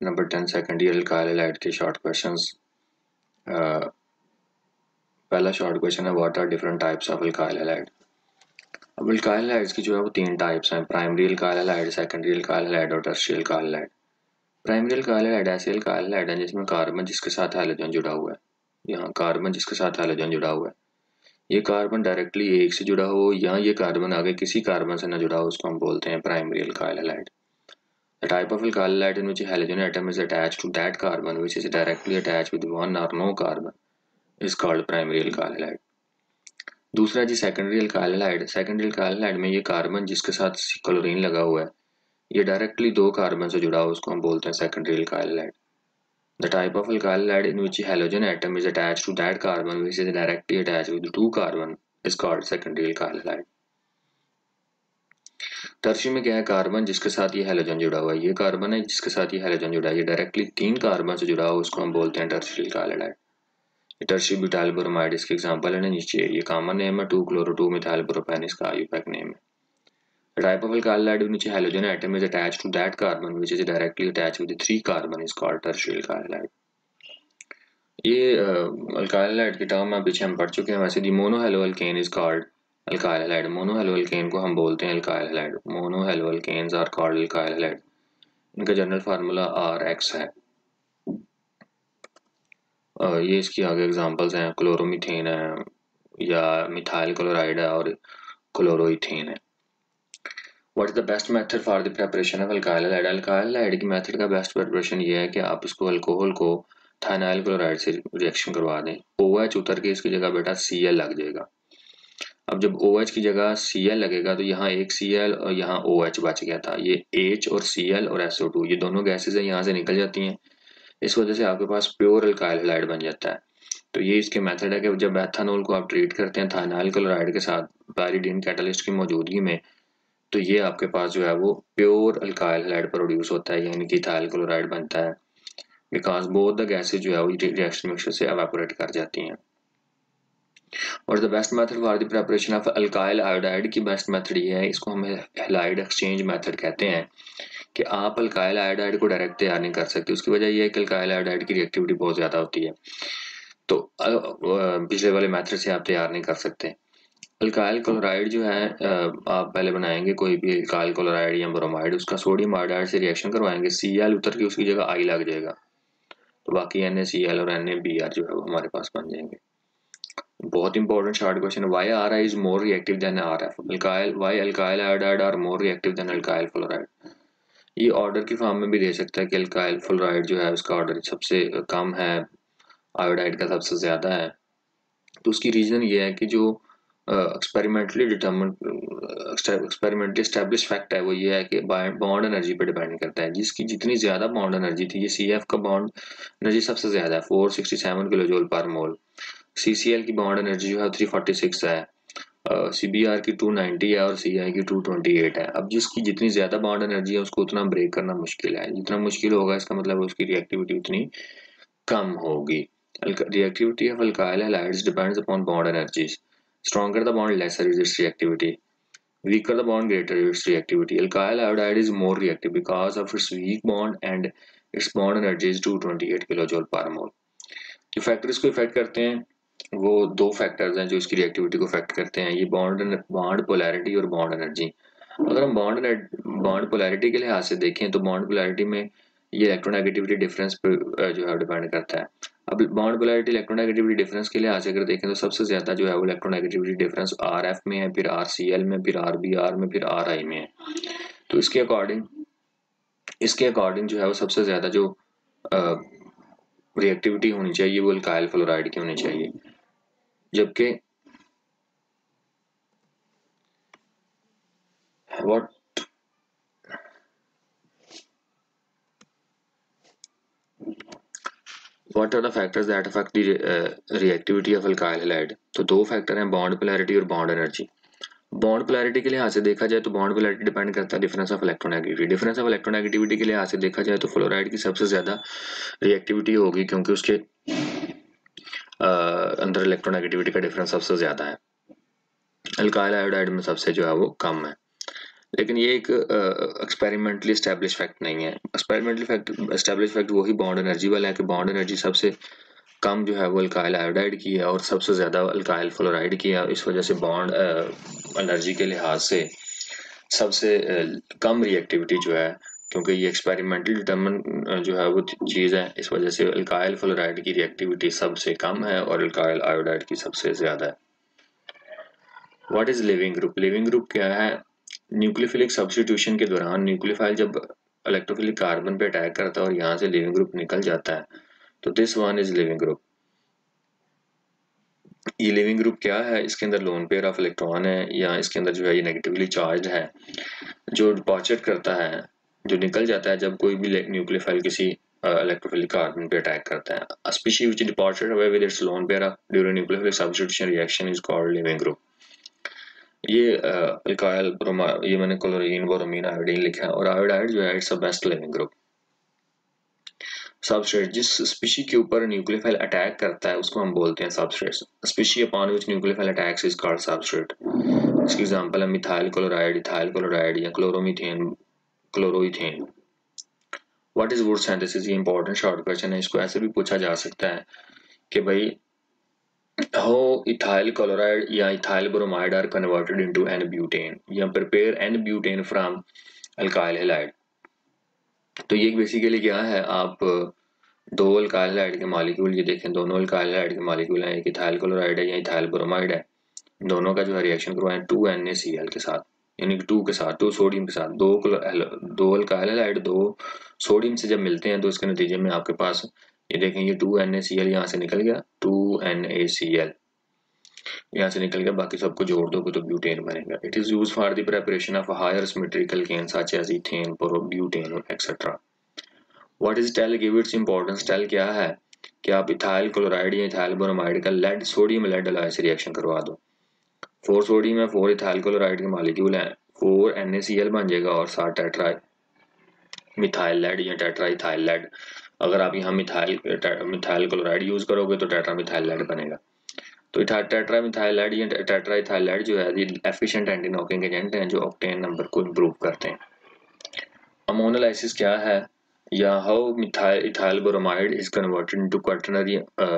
Number 10 second year alkyl halide के short questions. पहला short question है what are different types of alkyl halide. अब alkyl halides की जो है वो तीन टाइप्स हैं, primary alkyl halide, secondary alkyl halide और tertiary alkyl halide. Primary alkyl halide ऐसे अल्काइल हैलाइड हैं जिसमें कार्बन जिसके साथ हैलोजन जुड़ा हुआ है, यहाँ कार्बन जिसके साथ हैलोजन जुड़ा हुआ है, ये कार्बन डायरेक्टली एक से जुड़ा हो या ये कार्बन आगे किसी कार्बन से न जुड़ा हो, उसको हम बोलते हैं primary alkyl halide. The type of alkyl halide in which a halogen atom is attached to that carbon which is directly attached with one or no carbon is called primary alkyl halide. दूसरा जी secondary alkyl halide. Secondary alkyl halide में ये carbon जिसके साथ chlorine लगा हुआ है, ये डायरेक्टली दो कार्बन से जुड़ा हो, उसको हम बोलते हैं secondary alkyl halide. The type of alkyl halide in which a halogen atom is attached to that carbon which is directly attached with two carbon is called secondary alkyl halide. Tertiary में क्या है, carbon जिसके साथ ये halogen जुड़ा हुआ है, ये कार्बन है जिसके साथ ये हैलोजन जुड़ा है, ये डायरेक्टली तीन कार्बन से जुड़ा हुआ, उसको हम बोलते हैं tertiary alkyl halide. Tertiary butyl bromide इसके एग्जांपल है, नीचे ये कॉमन नेम है, 2-chloro-2-methyl-propane इसका आईयूपैक नेम है। The type of alkyl halide in which a halogen atom is attached to that carbon which is directly attached with the three carbon is called tertiary alkyl halide. ये alkyl halide की term में पीछे हम पढ़ चुके हैं। वैसे the monohaloalkane is called alkyl halide. Monohaloalkane को हम बोलते हैं alkyl halide. Monohaloalkanes are called alkyl halide. इनका जनरल फार्मूला RX है। ये इसकी आगे एग्जांपल्स हैं, क्लोरोमीथेन है या मिथाइल क्लोराइड है और क्लोरोइथेन है। What is the best method for the preparation of alkyl halide. Alkyl halide की मेथड का बेस्ट प्रिपरेशन ये है कि आप इसको अल्कोहल को थाइनाइल क्लोराइड से रिएक्शन करवा दें। OH उतर के इसकी जगह बेटा Cl लग जाएगा। अब जब OH की जगह Cl लगेगा तो यहाँ एक Cl और यहाँ OH बच गया था, ये H और Cl और SO2 ये दोनों गैसेज है, यहाँ से निकल जाती हैं। इस वजह से आपके पास प्योर अल्काइल हैलाइड बन जाता है। तो ये इसके मेथड है कि जब एथेनॉल को आप ट्रीट करते हैं थाइनाइल क्लोराइड के साथ पायरीडीन कैटलिस्ट की मौजूदगी में, तो ये आपके पास जो है वो प्योर अल्काइल हैलाइड प्रोड्यूस होता है, यानी कि इथाइल क्लोराइड बनता है, बिकॉज बोथ द गैसेज जो है वो रिएक्शन मिक्सचर से एवापोरेट कर जाती हैं। और the best method for the preparation of alkyl iodide की बेस्ट मेथड ये है, इसको हम हैलाइड एक्सचेंज मेथड कहते हैं, कि आप अल्काइल आयोडाइड को डायरेक्ट तैयार नहीं कर सकते। उसकी वजह यह है कि अल्काइल आयोडाइड की रिएक्टिविटी बहुत ज़्यादा होती है, तो पिछले वाले मेथड से आप तैयार नहीं कर सकते। अल्काइल क्लोराइड जो है आप पहले बनाएंगे कोई भी अल्काइल क्लोराइड या ब्रोमाइड, उसका सोडियम आयोडाइड से रिएक्शन करवाएंगे, Cl उतर के उसकी जगह I लग जाएगा, तो बाकी NaCl और NaBr जो है वो हमारे पास बन जाएंगे। बहुत important short question, why Ri is more reactive than RF। Alkyl why alkyl iodide are more reactive than alkyl fluoride. ये ऑर्डर की फॉर्म में भी दे सकता है कि अल्काइल फ्लोराइड जो है उसका ऑर्डर सबसे कम है, आयोडाइड का सबसे ज़्यादा है। तो उसकी रीज़न ये है कि जो एक्सपेरिमेंटली एस्टेब्लिश फैक्ट है वो ये है कि बॉन्ड एनर्जी पे डिपेंड करता है। जिसकी जितनी ज़्यादा बॉन्ड एनर्जी थी, ये CF का बॉन्ड एनर्जी सबसे ज़्यादा है 467 किलो पर मोल, CCl की बॉन्ड एनर्जी जो है 346 है, CBr की 290 है और CI की 228 है। अब जिसकी जितनी ज़्यादा बॉन्ड एनर्जी है उसको उतना ब्रेक करना मुश्किल है, जितना मुश्किल होगा इसका मतलब उसकी रिएक्टिविटी उतनी कम होगी। Reactivity of alkyl halides depends upon bond energies. Stronger the bond, lesser is its reactivity. Weaker the bond, greater its reactivity. Alkyl iodide is more reactive because of its weak bond and its bond energy is 228 kilojoule पर mole. जो factors को effect करते हैं वो दो factors हैं जो इसकी रिएक्टिविटी को इफेक्ट करते हैं, ये बॉन्ड पोलैरिटी और बॉन्ड एनर्जी। अगर हम बॉन्ड पोलैरिटी के लिहाज से देखें तो बॉन्ड पोलैरिटी में ये इलेक्ट्रोनेगेटिविटी डिफरेंस पर जो है डिपेंड करता है। अब बॉन्ड पोलैरिटी इलेक्ट्रोनेगेटिविटी डिफरेंस के लिहाज से अगर देखें तो सबसे ज़्यादा जो है वो इलेक्ट्रोनेगेटिविटी डिफरेंस RF में है, फिर RCl में, फिर RBr में, फिर RI में है। तो इसके अकॉर्डिंग जो है वो सबसे ज़्यादा जो रिएक्टिविटी होनी चाहिए वो अल्काइल फ्लोराइड की होनी चाहिए, जबकि What are the factors that affect the reactivity of alkyl halide? तो दो फैक्टर हैं, बॉन्ड पोलैरिटी और बॉन्ड एनर्जी। बॉन्ड पोलैरिटी के लिहाज से देखा जाए तो बॉन्ड पोलैरिटी डिपेंड करता है difference of electronegativity. Difference of electronegativity के लिहाज से देखा जाए तो फ्लोराइड की सबसे ज़्यादा रिएक्टिविटी होगी क्योंकि उसके अंदर इलेक्ट्रोनेगेटिविटी का डिफरेंस सबसे ज़्यादा है। अल्काइल आयोडाइड में सबसे जो है वो कम है। लेकिन ये एक एक्सपेरिमेंटली एस्टैब्लिश फैक्ट नहीं है। एक्सपेरिमेंटली फैक्ट एस्टैब्लिश फैक्ट वही बॉन्ड एनर्जी वाला है कि बॉन्ड एनर्जी सबसे कम जो है वो अल्काइल आयोडाइड की है और सबसे ज़्यादा अल्काइल फ्लोराइड की है। इस वजह से बॉन्ड एनर्जी के लिहाज से सबसे कम रिएक्टिविटी जो है, क्योंकि ये एक्सपेरिमेंटली डिटर्मिन जो है वो चीज़ है, इस वजह से अल्काइल फ्लोराइड की रिएक्टिविटी सबसे कम है और अल्काइल आयोडाइड की सबसे ज़्यादा है। What is living group? Living group क्या है? न्यूक्लियोफिलिक सब्स्टिट्यूशन के दौरान न्यूक्लियोफाइल जब इलेक्ट्रोफिलिक कार्बन पे अटैक करता है और यहाँ से लिविंग ग्रुप निकल जाता है, तो this one is living group. ये लिविंग ग्रुप क्या है? इसके अंदर लोन पेयर ऑफ इलेक्ट्रॉन है या इसके अंदर जो है ये नेगेटिवली चार्ज है, जो डिपॉर्चर करता है, जो निकल जाता है जब कोई भी न्यूक्लियोफाइल किसी इलेक्ट्रोफिलिक कार्बन पे अटैक करता है। A species which departed away with its lone pair during nucleophilic substitution reaction is called living group. ये अल्काइल ये मैंने क्लोरीन ब्रोमीन आयोडीन लिखा है और आयोडाइड जो है it's a best living group. Substrate, जिस स्पीशी के ऊपर न्यूक्लियोफाइल अटैक करता है उसको हम बोलते हैं substrate. Species upon which nucleophile attacks is called substrate. इसकी एग्जांपल है मिथाइल क्लोराइड या क्लोरोमीथेन, क्लोरोइथेन। व्हाट इज वुड सिंथेसिस? ये इंपॉर्टेंट शॉर्ट क्वेश्चन है। इसको ऐसे भी पूछा जा सकता है कि भाई how ethyl chloride या ethyl bromide are converted into N-butane या prepare N-butane from alkyl halide। तो ये बेसिकली क्या है, आप दो अल्काइल हैलाइड के मॉलिक्यूल ये देखें, दोनों अल्काइल हैलाइड के मॉलिक्यूल हैं, एक इथाइल क्लोराइड है या इथाइल ब्रोमाइड है। दोनों का जो है रिएक्शन करवाएं 2NaCl के साथ, यानी कि 2 के साथ, 2 सोडियम के साथ, दो अल्काइल हैलाइड 2 सोडियम से जब मिलते हैं तो इसके नतीजे में आपके पास ये देखें, ये 2NaCl यहाँ से निकल गया, 2NaCl यहाँ से निकल गया, बाकी सबको जोड़ दोगे तो ब्यूटेन बनेगा। It is use for the preparation of higher symmetrical alkane such as ethane, butane etcetera. What is TEL? Give its importance. TEL क्या है कि आप इथाइल क्लोराइड या इथाइल ब्रोमाइड का लेड, सोडियम लेड अलॉय से reaction करवा दो। 4 sodium है, 4 इथाइल क्लोराइड के मॉलिक्यूल हैं, 4 NaCl बन जाएगा और 7 टेट्रा मिथाइल लेड या टेट्रा इथाइल लेड। अगर आप यहाँ मिथाइल क्लोराइड यूज करोगे तो टेट्रा मिथाइल लेड बनेगा। तो टेट्रा मिथाइल लेड या टेट्रा इथाइल लेड जो है ये एफिशिएंट एंटी नॉकिंग एजेंट हैं जो ऑक्टेन नंबर को इंप्रूव करते हैं। अमोनोलाइसिस क्या है? या how ethyl bromide is converted into quaternary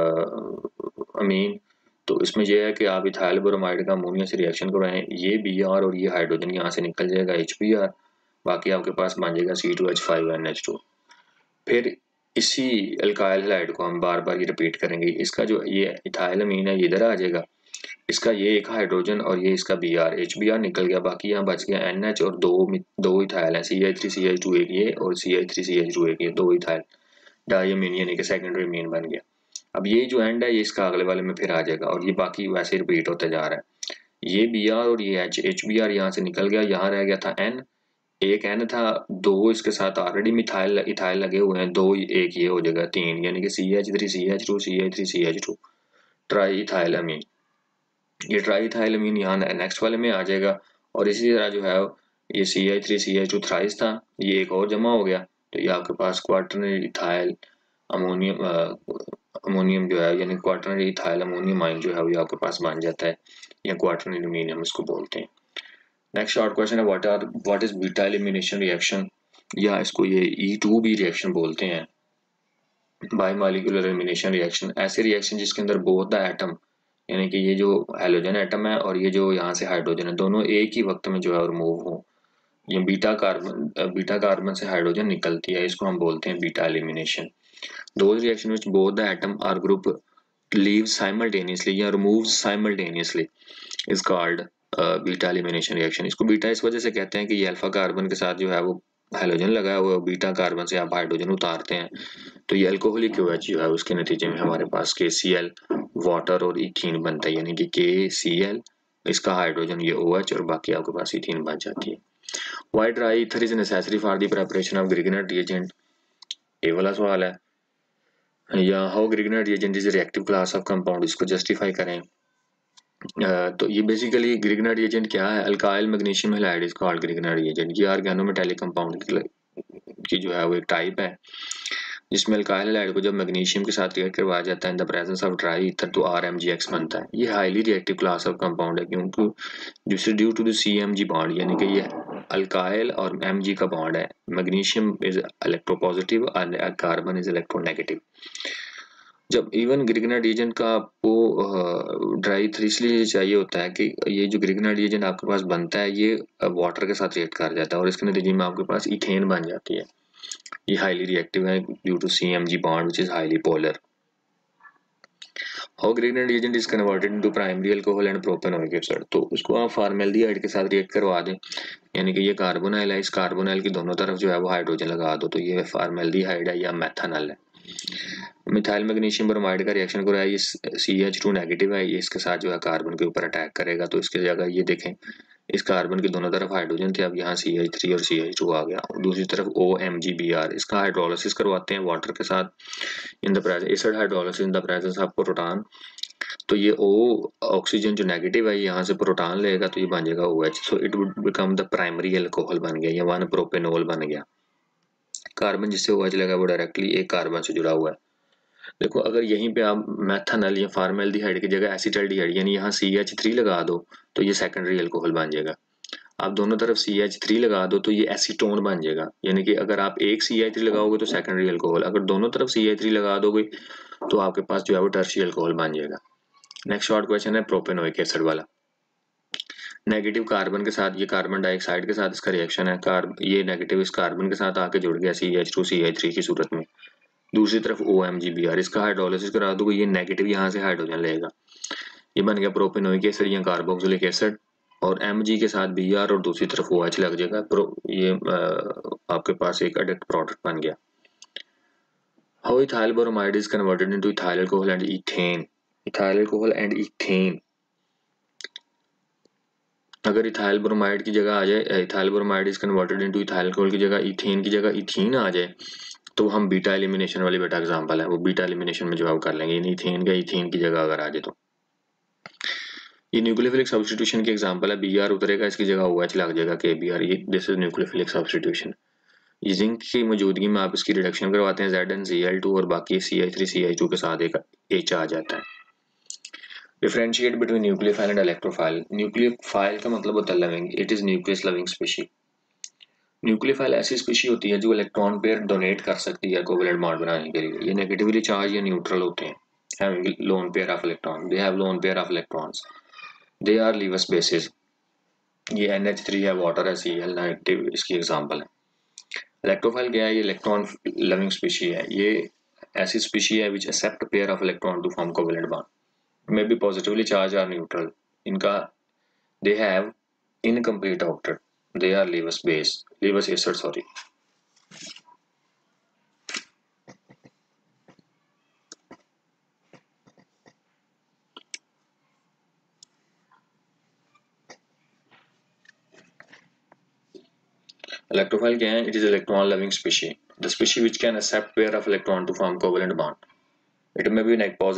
amine. तो इसमें यह है कि आप इथाइल ब्रोमाइड का अमोनिया से रिएक्शन करवाएं, ये Br और ये हाइड्रोजन यहाँ से निकल जाएगा HBr, बाकी आपके पास बन जाएगा C2H5NH2। फिर इसी अल्काइल हैलाइड को हम बार बार ये रिपीट करेंगे। इसका जो ये इथाइल अमीन है ये इधर आ जाएगा, इसका ये एक हाइड्रोजन और ये इसका Br, HBr निकल गया, बाकी यहाँ बच गया NH और दो इथाइल है, CH3CH2 एक ये और CH3CH2 एक ये, दो इथाइल डायमीन यानी कि सेकेंडरी अमीन बन गया। अब ये जो एंड है ये इसका अगले वाले में फिर आ जाएगा और ये बाकी वैसे रिपीट होता जा रहा है। ये Br और ये HBr यहाँ से निकल गया, यहाँ रह गया था N, एक N था, दो इसके साथ ऑलरेडी मिथाइल इथाइल लगे हुए हैं, दो एक ये हो जाएगा 3, यानी कि CH3CH2 ट्राई इथाइल अमीन। ये ट्राई इथाइल अमीन यहाँ नेक्स्ट वाले में आ जाएगा और इसी तरह जो है ये CH3CH2 थ्राइस था, ये एक और जमा हो गया, तो ये आपके पास क्वाटरनरी इथाइल अमोनियम जो है यानी क्वाटरनरी इथाइल अमोनियम आयन जो है वो आपके पास बन जाता है, या क्वाटरनरी अमीन हम इसको बोलते हैं। नेक्स्ट शॉर्ट क्वेश्चन है what is beta elimination reaction, या इसको ये E2B रिएक्शन बोलते हैं, बाई मॉलिक्यूलर एलिमिनेशन रिएक्शन। ऐसे रिएक्शन जिसके अंदर बोथ द एटम, यानी कि ये जो हेलोजन एटम है और ये जो यहाँ से हाइड्रोजन है, दोनों एक ही वक्त में जो है रिमूव हो, ये बीटा कार्बन से हाइड्रोजन निकलती है, इसको हम बोलते हैं beta elimination. Those reaction which both the atom or group leave simultaneously या removes simultaneously is called beta elimination reaction. इसको बीटा इस वजह से कहते हैं कि ये अल्फा कार्बन के साथ जो है वो हेलोजन लगा हुआ है, बीटा कार्बन से आप हाइड्रोजन उतारते हैं तो ये अल्कोहलिक OH जो है उसके नतीजे में हमारे पास KCl वाटर और इथीन बनता है, यानी कि KCl इसका हाइड्रोजन ये OH और बाकी आपके पास इथीन बच जाती है। Why dry ether is necessary for the preparation of Grignard reagent, ये वाला सवाल है। या how Grignard reagent is reactive class of compound, इसको जस्टिफाई करें। तो ये बेसिकली ग्रिगनेट रिएजेंट क्या है? Alkyl magnesium halide is called Grignard reagent. ये ऑर्गेनोमेटालिक कंपाउंड की जो है वो एक टाइप है जिसमें अल्काइल हैलाइड को जब मैग्नीशियम के साथ रिएक्ट करवाया जाता है in the presence of dry ether तो RMgX बनता है। ये highly reactive class of compound है क्योंकि due to the CMG bond, यानी कि ये अल्काइल और Mg का बॉन्ड है, मैग्नीशियम इज इलेक्ट्रोपॉजिटिव और कार्बन इज इलेक्ट्रोनेगेटिव। जब इवन ग्रिग्नाइट रिएजेंट का आपको ड्राई इसलिए चाहिए होता है कि ये जो ग्रिग्नाइट रिएजेंट आपके पास बनता है ये वाटर के साथ रिएक्ट कर जाता है और इसके नतीजे में आपके पास इथेन बन जाती है। ये हाईली रिएक्टिव है due to CMG bond which is highly polar. How Grignard reagent is converted into primary alcohol and propanoic acid, तो उसको आप फॉर्मेल्डिहाइड के साथ रिएक्ट करवा दें, यानी कि ये कार्बोनाइल है, इस कार्बोनाइल की दोनों तरफ जो है वो हाइड्रोजन लगा दो तो ये फॉर्मेल्डिहाइड है या मेथनॉल है। मिथाइल मैग्नीशियम ब्रोमाइड का रिएक्शन कर रहा है, ये CH2 नेगेटिव है, ये इसके साथ जो है कार्बन के ऊपर अटैक करेगा, तो इसकी जगह ये देखें इस कार्बन की दोनों तरफ हाइड्रोजन थे, अब यहाँ CH3 और CH2 आ गया। दूसरी तरफ OMgBr, इसका हाइड्रोलिसिस करवाते हैं वाटर के साथ in the presence acid hydrolysis in the presence of proton, तो ये O ऑक्सीजन जो नेगेटिव है यहाँ से प्रोटॉन लेगा तो ये बन जाएगा OH, so it would become the primary alcohol बन गया, या 1 प्रोपेनॉल बन गया। कार्बन जिससे OH लगा वो डायरेक्टली एक कार्बन से जुड़ा हुआ है। देखो अगर यहीं पे आप मेथनॉल या फॉर्मेल्डिहाइड की जगह एसिटाल्डिहाइड यानी यहाँ CH3 लगा दो तो ये सेकेंडरी अल्कोहल बन जाएगा। आप दोनों तरफ CH3 लगा दो तो ये एसीटोन बन जाएगा, यानी कि अगर आप एक CH3 लगाओगे तो सेकेंडरी अल्कोहल, अगर दोनों तरफ CH3 लगा दोगे तो आपके पास जो है वो टर्शियरी अल्कोहल बन जाएगा। नेक्स्ट शॉर्ट क्वेश्चन है प्रोपेनोइक एसिड वाला। नेगेटिव कार्बन के साथ, ये कार्बन डाइऑक्साइड के साथ इसका रिएक्शन है, ये नेगेटिव इस कार्बन के साथ आके जुड़ गया CH2 CH3 की सूरत में। दूसरी तरफ OMgBr, इसका हाइड्रोलिसिस करा दोगे, ये नेगेटिव यहाँ से हाइड्रोजन लेगा, ये बन गया प्रोपेनोइक एसिड या कार्बोक्सिलिक एसिड, और Mg के साथ Br और दूसरी तरफ OH लग जाएगा, ये आपके पास एक एडिक्ट प्रोडक्ट बन गया। How ethyl bromide is converted into ethyl alcohol and ethane. Ethyl alcohol and ethane, अगर इथाइल ब्रोमाइड की जगह आ जाए, ethyl bromide is converted into ethyl alcohol की जगह ईथेन की जगह इथीन आ जाए तो हम बीटा एलिमिनेशन वाली बेटा एग्जांपल है, वो बीटा एलिमिनेशन में जवाब कर लेंगे, यानी इथेन का इथेन की जगह अगर आ जाए तो। ये न्यूक्लियोफिलिक सब्स्टिट्यूशन की एग्जांपल है, Br उतरेगा इसकी जगह OH लग जाएगा KBr, ये दिस इज न्यूक्लियोफिलिक सब्स्टिट्यूशन। ये जिंक की मौजूदगी में आप इसकी रिडक्शन करवाते हैं ZnCl2 और बाकी CH3 CH2 के साथ एक H आ जाता है। Differentiate between nucleophile and electrophile. Nucleophile का मतलब होता है loving, it is nucleus loving species. Nucleophile ऐसी स्पीशी होती है जो इलेक्ट्रॉन पेयर डोनेट कर सकती है कोवेलेंट बॉन्ड बनाने के लिए। ये नेगेटिवली चार्ज या न्यूट्रल होते हैं, having lone pair of electron, they have lone pair of electrons, they are Lewis bases। ये NH3 है, वाटर है, Cl नेगेटिव इसकी एग्जांपल है। इलेक्ट्रोफाइल क्या है, ये इलेक्ट्रॉन लविंग स्पीशी है, ये ऐसी स्पीशी है which accept pair of electron to form covalent bond, may be positively charge और न्यूट्रल। इनका they have incomplete octet, they are Lewis acid sorry। Electrophile क्या है, it is electron loving species, the species which can accept pair of electron to form covalent bond, it may be positive